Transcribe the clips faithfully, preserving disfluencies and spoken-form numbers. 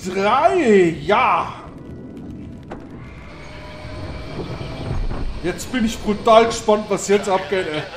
drei, ja! Jetzt bin ich brutal gespannt, was jetzt abgeht, ey.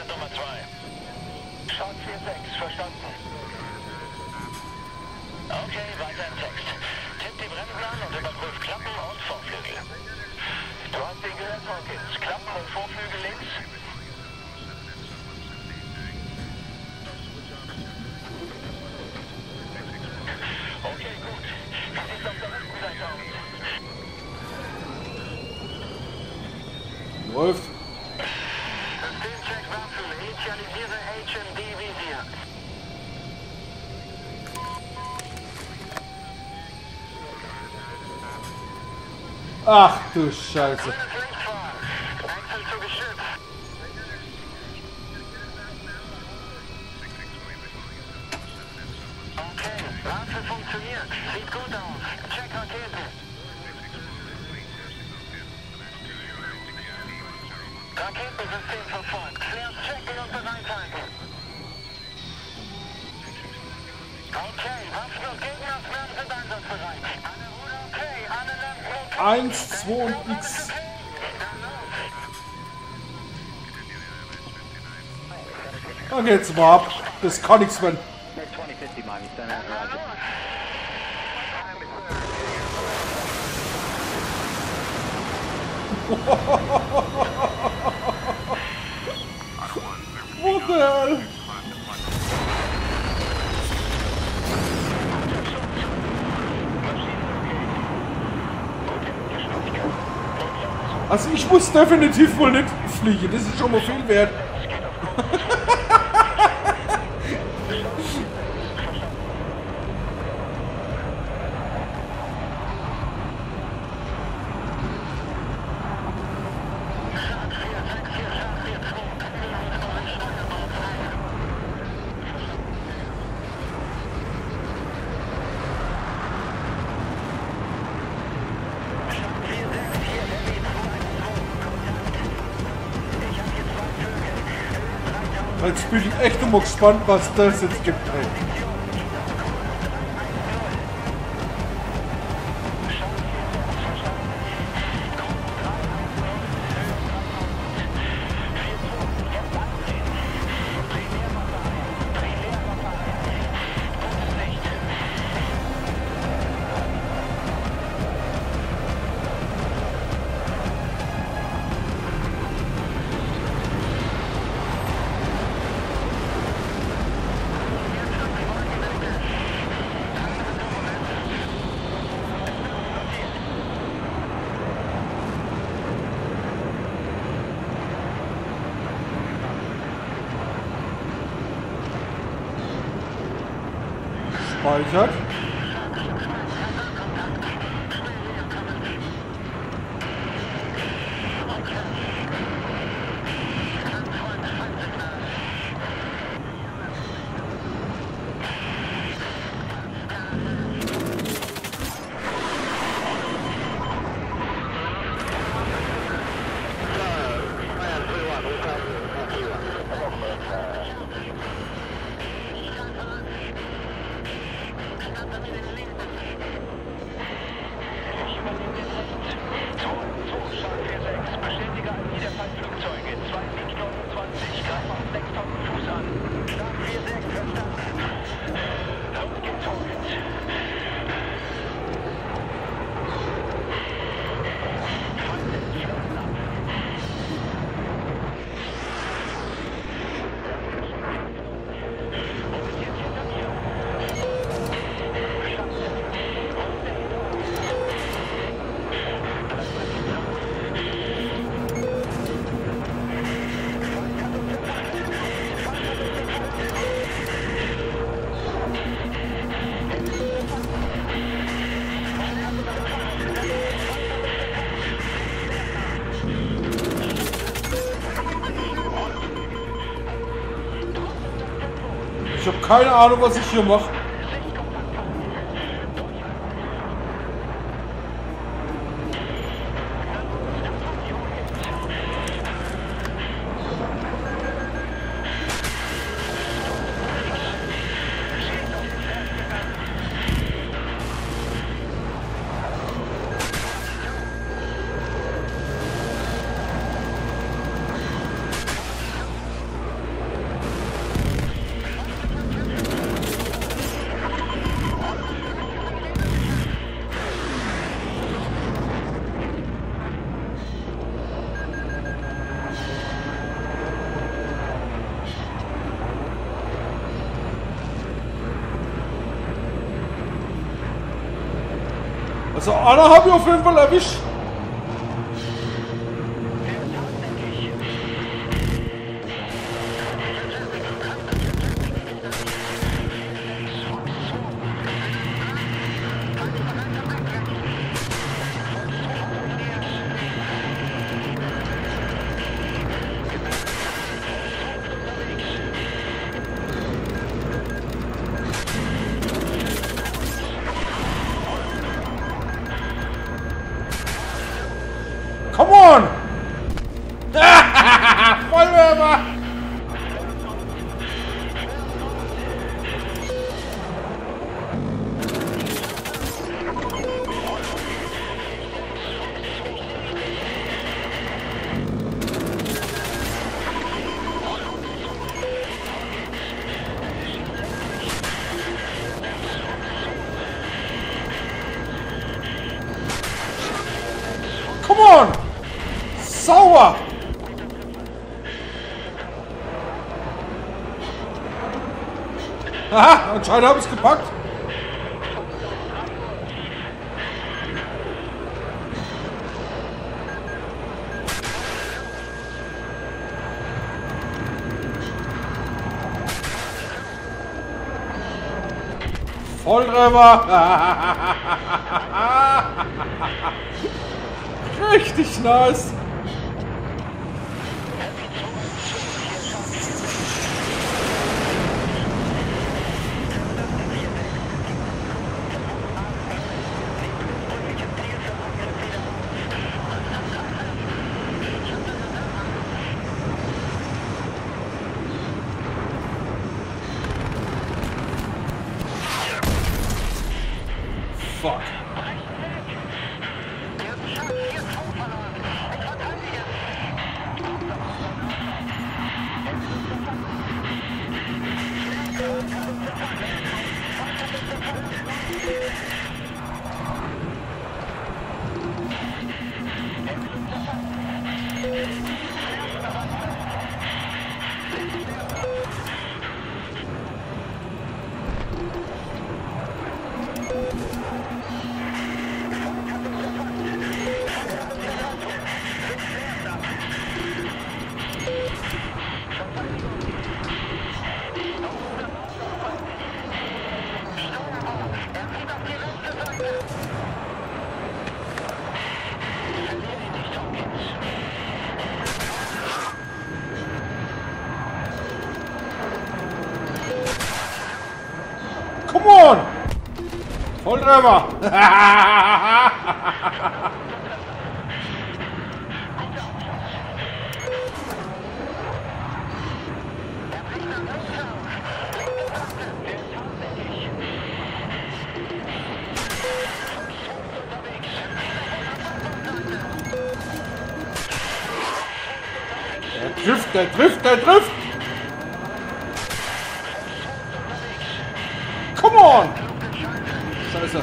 Läuft. Systemcheck Waffen. Initialisiere H M D Visier. Ach du Scheiße. Grünes Licht vor. Wechsel zu Geschütz. Okay, Waffe funktioniert. Sieht gut aus. Check Rakete. Raketensystem verfolgt. Flares checken und bereithalten. Okay, Waffen und Gegnerflammen sind einsatzbereit. Alle Ruder okay, alle Lampen okay. Eins, zwei und X. Dann geht's mal ab. Das kann nichts mehr. What the hell? Also ich muss definitiv wohl nicht fliegen, das ist schon mal viel wert. Jetzt bin ich echt immer gespannt, was das jetzt gibt. Ey. Speichert. Ich habe keine Ahnung, was ich hier mache. Also einer habe ich auf jeden Fall erwischt. Come on! Vollwerfer! Come on! Sauer! Aha, anscheinend habe ich es gepackt. Volltreffer! Richtig nice! Fuck. Come on! Volltreffer! Der trifft, der trifft, der trifft! Come on! Scheiße.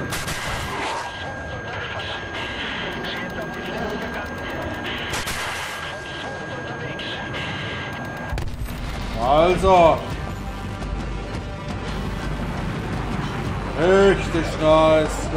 Also. Richtig nice.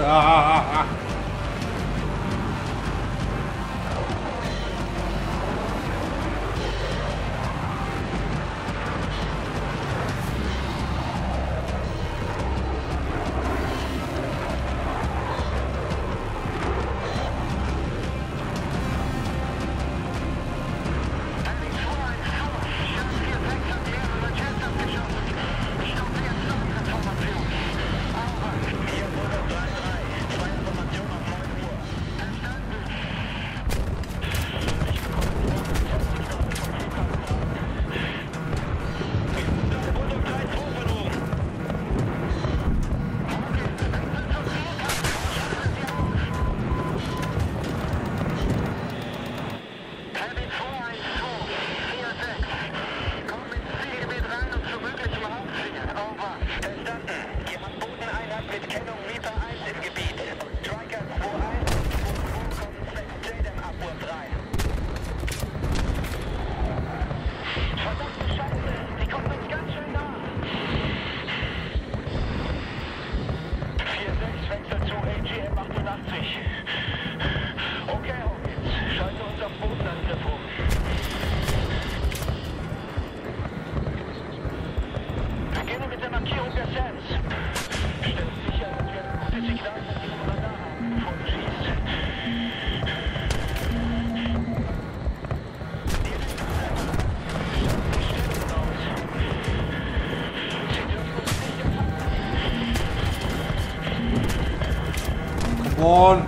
on.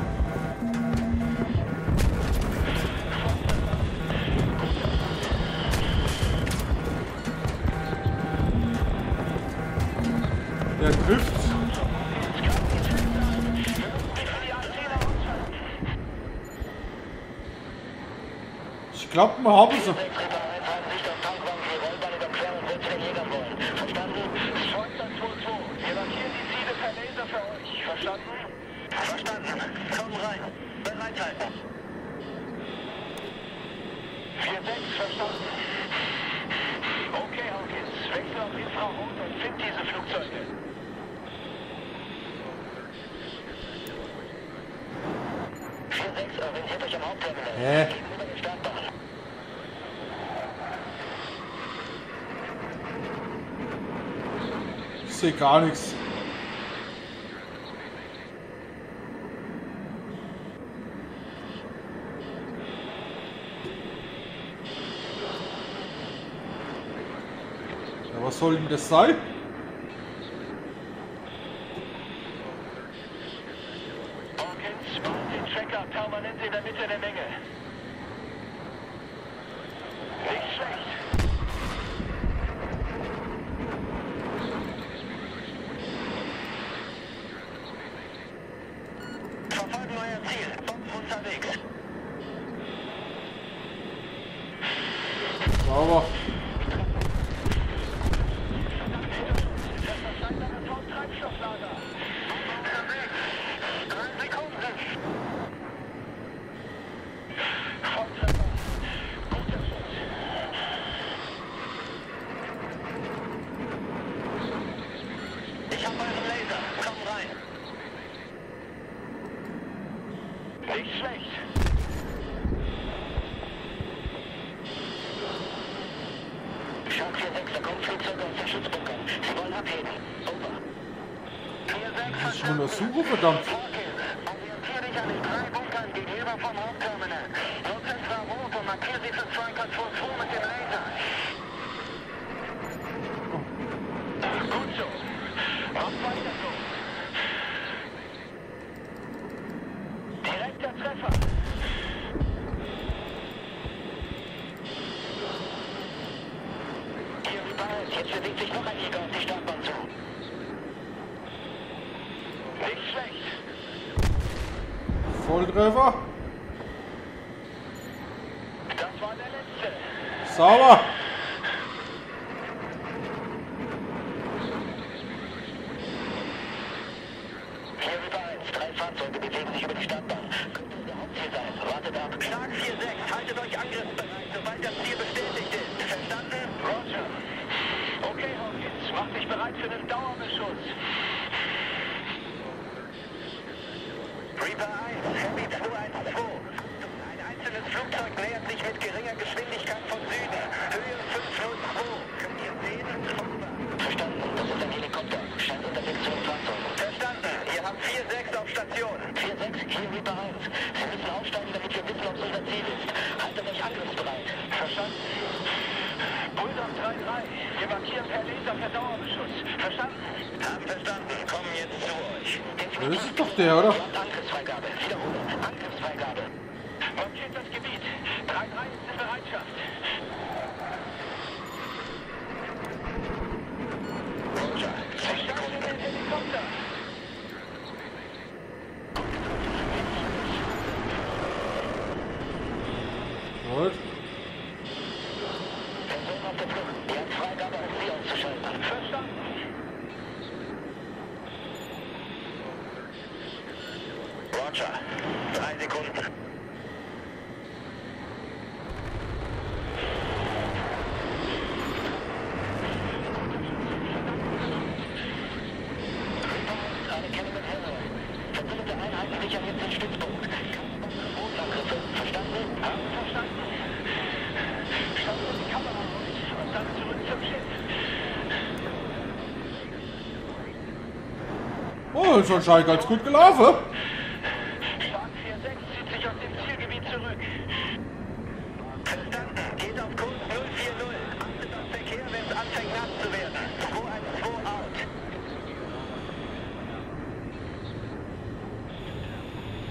Der trifft. Ich glaube, wir haben sie. Verstanden. Komm rein. Bereithalten. vier sechs, verstanden. Okay, Hawkins. Wechsel auf Infrarot und find diese Flugzeuge. vier sechs, orientiert euch am Hauptterminal. Hä? Gegenüber der Startbahn. Ich sehe gar nichts. Ja, was soll denn das sein? Hawkins, baut den Tracker permanent in der Mitte der Menge. Nicht schlecht. Verfolgen euer Ziel. Bomben unterwegs. Sauber. Treibstofflager. Unterwegs. Drei Sekunden. Volltreffer. Guter Schuss. Ich hab euren Laser. Komm rein. Nicht schlecht. Shark vier sechs, da kommen Flugzeuge aus den Schutzbunkern. Sie wollen abheben. Over. vier sechs, Das ist schon eine Suche, verdammt. Hawkins, orientiere dich an den drei Bunkern gegenüber vom Hauptterminal. Nutze Infrarot und markiere sie für Striker zwei zwei mit dem Laser. Gut so. Mach weiter so. Direkter Treffer. Hier wie bald. Jetzt bewegt sich noch ein Jäger auf die Startbahn zu. Nicht schlecht. Volltreffer. Das war der letzte. Sauber. Hier über eins. Drei Fahrzeuge bewegen sich über die Startbahn. Könnte unser Hauptziel sein. Wartet ab. Schlag vier sechs. Haltet euch angriffsbereit, sobald das Ziel bestätigt ist. Verstanden? Roger. Okay, Hawkins. Mach dich bereit für den Dauerbeschuss. Reaper eins. Heavy zwei eins zwei. Ein einzelnes Flugzeug nähert sich mit geringer Geschwindigkeit von Süden. Höhe fünf null zwei. Könnt ihr sehen? Verstanden. Das ist ein Helikopter. Scheint unterwegs zu den Fahrzeugen. Verstanden. Ihr habt vier sechs auf Station. vier sechs, hier Reaper eins. Sie müssen aufsteigen, damit wir wissen, ob es unser Ziel ist. Haltet euch angriffsbereit. Verstanden. Bulldog drei drei. Wir markieren per Laser per Dauerbeschuss. Verstanden? Hab verstanden. Kommen jetzt zu euch. Das ist doch der, oder? Ihr habt Angriffsfreigabe. Wiederhole. Angriffsfreigabe. Markiert das Gebiet. drei drei ist in Bereitschaft. Roger. Verstanden den Helikopter. Gut. Person auf der Flucht. Ihr habt Freigabe, um sie auszuschalten. Verstanden. Roger. Drei Sekunden. Eine Kenne mit Hero. Verbündete Einheiten sichern jetzt den Stützpunkt. Bodenangriffe. Verstanden? Haben verstanden. Schaut uns die Kamera durch und dann zurück zum Schiff. Oh, ist anscheinend ganz gut gelaufen. Shark vier sechs zieht sich aus dem Zielgebiet zurück. Verstanden. Geht auf Kurs null vier null. Achtet auf Verkehr, wenn es anfängt nass zu werden. zwei eins zwei out.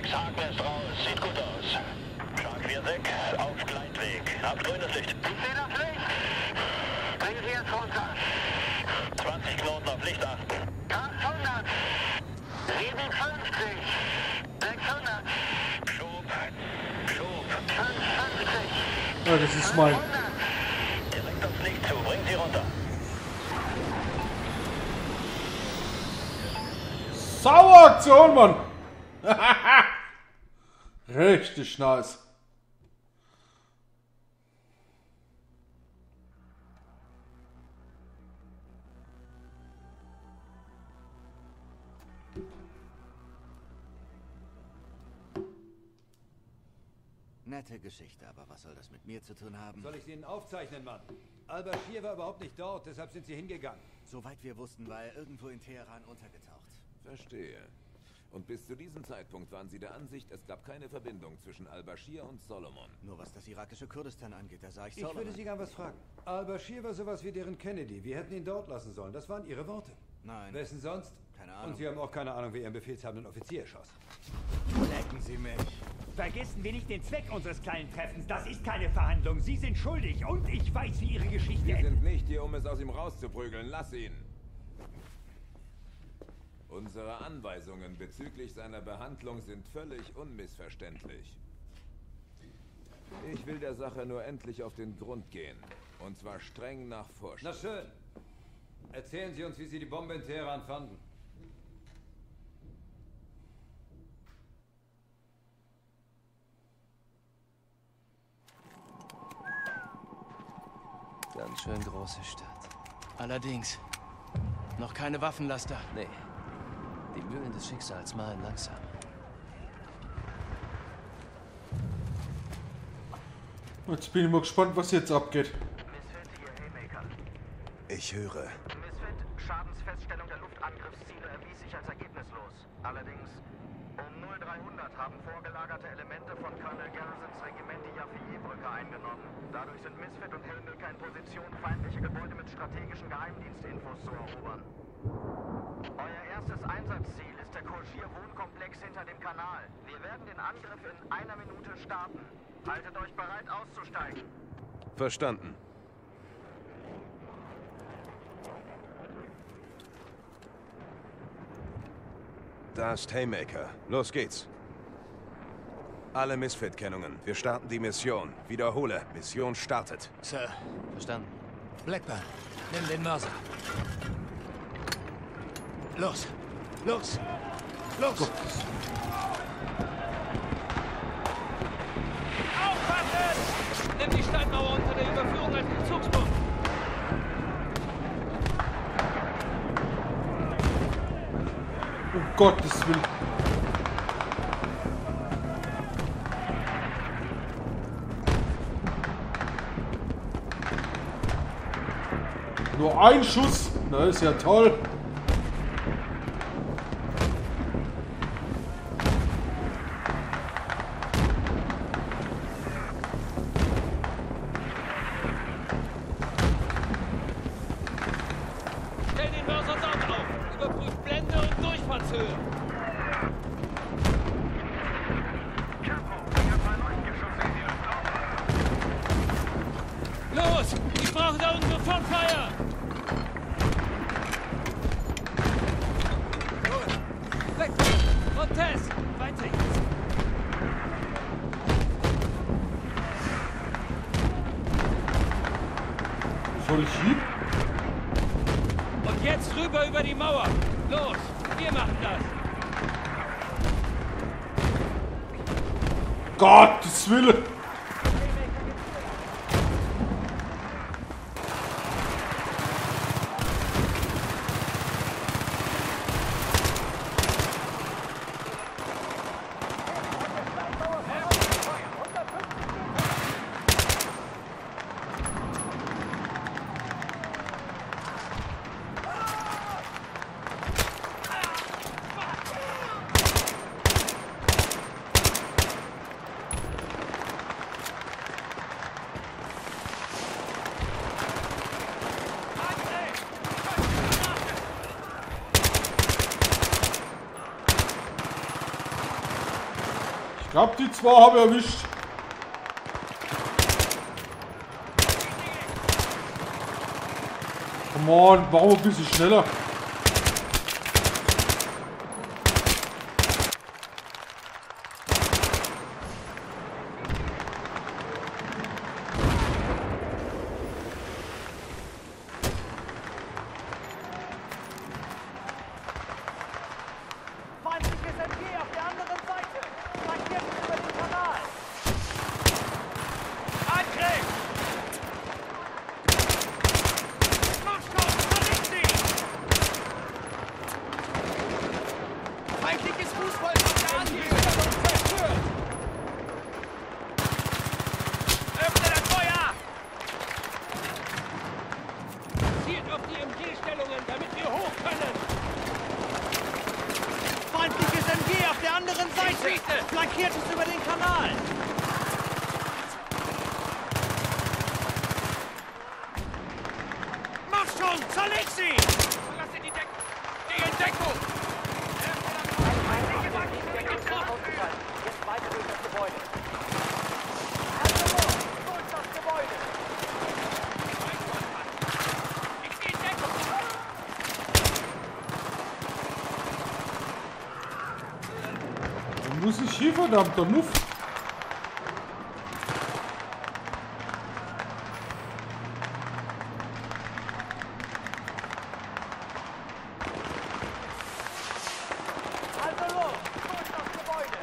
sechs, Haken ist raus. Sieht gut aus. Shark vier sechs, auf Gleitweg. Habt grünes Licht. Ich sehe das Licht. Bringen Sie jetzt runter. zwanzig Knoten auf Licht achten. achthundert. siebenundfünfzig. sechshundert. Schub. Schub. fünfundfünfzig. Ja, das ist mein. Direkt aufs Licht zu. Bringen Sie runter. Saueraktion, Mann! Richtig nice. Nette Geschichte, aber was soll das mit mir zu tun haben? Soll ich sie Ihnen aufzeichnen, Mann? Al-Bashir war überhaupt nicht dort, deshalb sind Sie hingegangen. Soweit wir wussten, war er irgendwo in Teheran untergetaucht. Verstehe. Und bis zu diesem Zeitpunkt waren Sie der Ansicht, es gab keine Verbindung zwischen Al-Bashir und Solomon. Nur was das irakische Kurdistan angeht, da sah ich Ich Solomon. würde Sie gern was fragen. Al-Bashir war sowas wie deren Kennedy. Wir hätten ihn dort lassen sollen. Das waren Ihre Worte. Nein. Wessen sonst? Keine Ahnung. Und Sie haben auch keine Ahnung, wie Ihren befehlshabenden Offizier erschoss. Lecken Sie mich. Vergessen wir nicht den Zweck unseres kleinen Treffens. Das ist keine Verhandlung. Sie sind schuldig und ich weiß, wie Ihre Geschichte Wir endet. sind nicht hier, um es aus ihm rauszuprügeln. Lass ihn! Unsere Anweisungen bezüglich seiner Behandlung sind völlig unmissverständlich. Ich will der Sache nur endlich auf den Grund gehen. Und zwar streng nach Na Vorschrift. schön. Erzählen Sie uns, wie Sie die Bombe in Teheran fanden. Ganz schön große Stadt. Allerdings, noch keine Waffenlaster. Nee, die Mühlen des Schicksals malen langsam. Jetzt bin ich mal gespannt, was jetzt abgeht. Misfit hier, Haymaker. Ich höre. Misfit, Schadensfeststellung der Luftangriffsziele erwies sich als ergebnislos. Allerdings, um null dreihundert haben vorgelagerte Elemente von Colonel Garrisons Regiment die Yafie-Brücke eingenommen. Dadurch sind Misfit und Haymaker in Position, feindliche Gebäude mit strategischen Geheimdienstinfos zu erobern. Euer erstes Einsatzziel ist der Koschir-Wohnkomplex hinter dem Kanal. Wir werden den Angriff in einer Minute starten. Haltet euch bereit auszusteigen. Verstanden. Da ist Haymaker. Los geht's. Alle Misfit-Kennungen. Wir starten die Mission. Wiederhole. Mission startet. Sir, verstanden. Blackburn, nimm den Mörser. Los, los, los! Aufpassen! Nimm die Steinmauer unter der Überführung als Bezugspunkt. Um Gottes Willen. Nur ein Schuss. Na, ist ja toll. Stell den Mörser dort auf. Überprüft Blende und Durchfahrtshöhe. Los! Ich brauche da unten sofort Feuer! Gut. Weg! Und Tess! Weiter jetzt! Soll ich hin? Und jetzt rüber über die Mauer! Los! Wir machen das! Gottes Willen. Ich glaube, die zwei habe ich erwischt. Come on, warum ein bisschen schneller? Flankiert es über den Kanal! Mach schon! Zerleg sie! Verlasse die Deckung! Die in Deckung! Jetzt weiter durch das Gebäude. Also los! Durch das Gebäude! Ich sehe Deckung! Wo muss ich hier, verdammter Muff? Also los! Durch das Gebäude!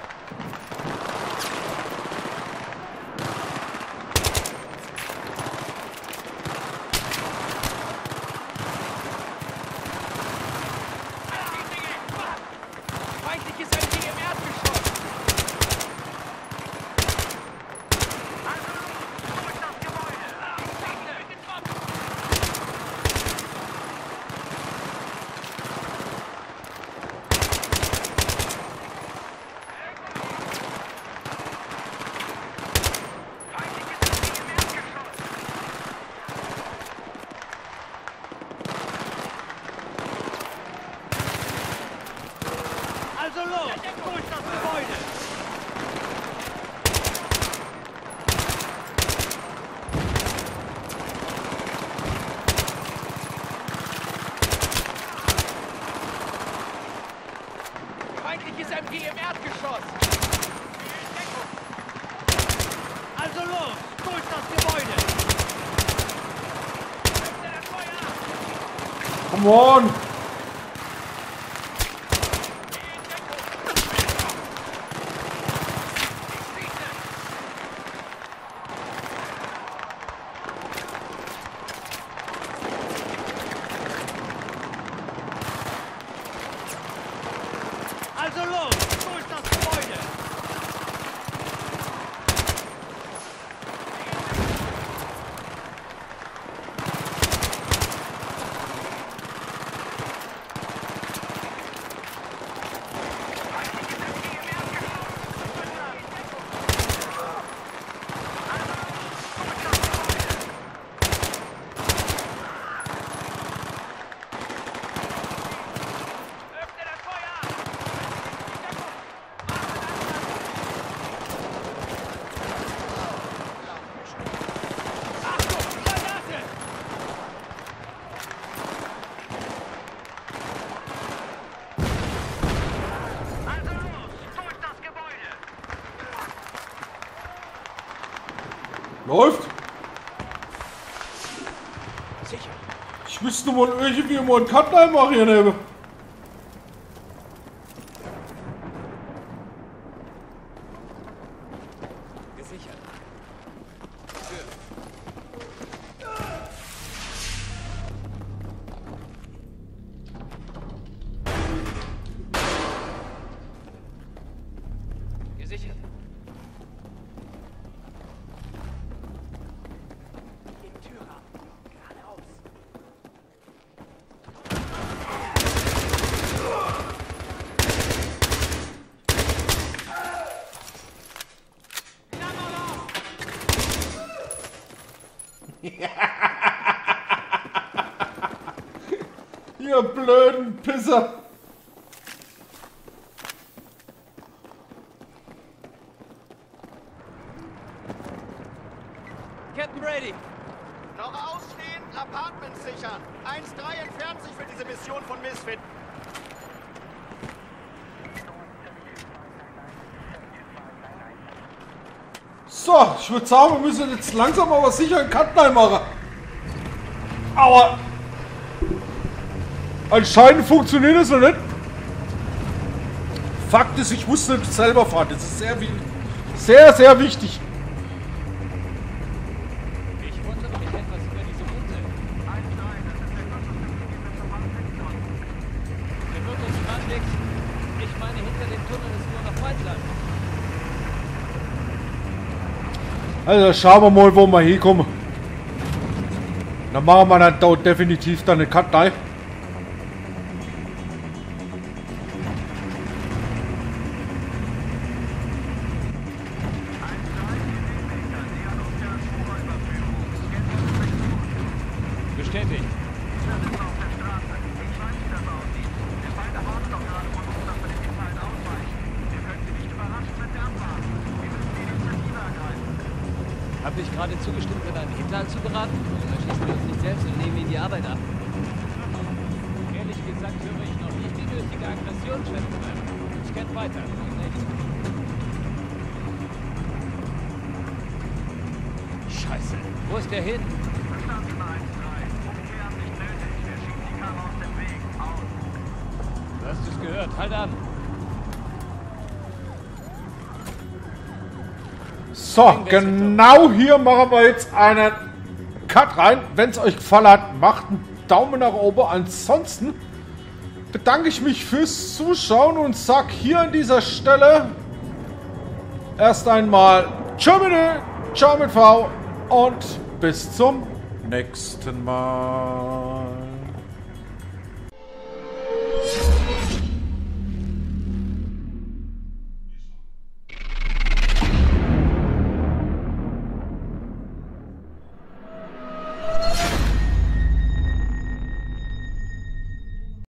Feindliches M G im Erdgeschoss! Also los, durch das Gebäude! Feindliches M G im Erdgeschoss! Also los, durch das Gebäude! Come on! Also los, durch das Gebäude! Läuft? Sicher. Ich müsste mal irgendwie mal einen Cut machen hier neben. Gesichert. Gesichert. Den Türrahmen. Geradeaus. Ihr blöden Pisser. sichern. eins drei entfernt sich für diese Mission von Misfit. So, ich würde sagen, wir müssen jetzt langsam aber sicher einen Cut machen. Aber anscheinend funktioniert das noch nicht. Fakt ist, ich musste nicht selber fahren. Das ist sehr, sehr, sehr wichtig. Ich wundere mich etwas über diese Route. Der wird uns Strandweg. Ich meine, hinter dem Tunnel ist nur noch Waldland. Also schauen wir mal, wo wir hinkommen. Dann machen wir dann dort definitiv dann eine Cut rein. Bestätigt. Hab ich gerade zugestimmt, mit einem Hinterhalt zu beraten? Oder schießen wir uns nicht selbst und nehmen ihnen die Arbeit ab? Ehrlich gesagt höre ich noch nicht die nötige Aggression, Chef. Scan weiter. Scheiße. Wo ist der hin? Du hast es gehört. Halt an. So, genau hier machen wir jetzt einen Cut rein. Wenn es euch gefallen hat, macht einen Daumen nach oben. Ansonsten bedanke ich mich fürs Zuschauen und sag hier an dieser Stelle erst einmal Ciao mit Ö, Ciao mit V und bis zum nächsten Mal.